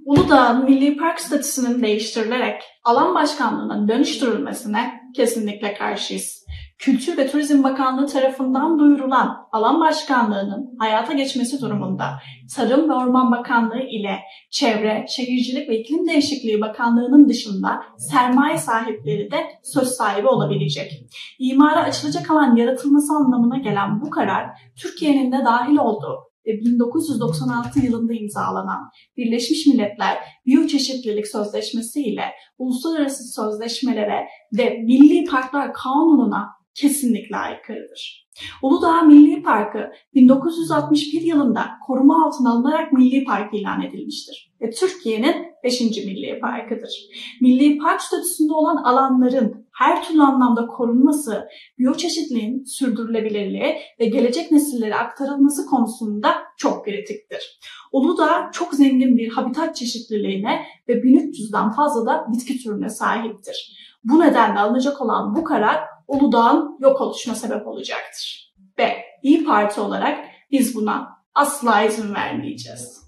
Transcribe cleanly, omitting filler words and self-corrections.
Uludağ'ın Milli Park statüsünün değiştirilerek alan başkanlığına dönüştürülmesine kesinlikle karşıyız. Kültür ve Turizm Bakanlığı tarafından duyurulan alan başkanlığının hayata geçmesi durumunda Tarım ve Orman Bakanlığı ile Çevre, Şehircilik ve İklim Değişikliği Bakanlığı'nın dışında sermaye sahipleri de söz sahibi olabilecek. İmara açılacak alan yaratılması anlamına gelen bu karar, Türkiye'nin de dahil olduğu ve 1996 yılında imzalanan Birleşmiş Milletler Biyoçeşitlilik Sözleşmesi ile uluslararası sözleşmelere ve Milli Parklar Kanunu'na kesinlikle aykırıdır. Uludağ Milli Parkı 1961 yılında koruma altına alınarak Milli Park ilan edilmiştir ve Türkiye'nin 5. Milli Parkıdır. Milli Park statüsünde olan alanların her türlü anlamda korunması, biyoçeşitliliğin sürdürülebilirliği ve gelecek nesillere aktarılması konusunda çok kritiktir. Uludağ çok zengin bir habitat çeşitliliğine ve 1300'den fazla da bitki türüne sahiptir. Bu nedenle alınacak olan bu karar Uludağ'ın yok oluşuna sebep olacaktır. Ve İYİ Parti olarak biz buna asla izin vermeyeceğiz.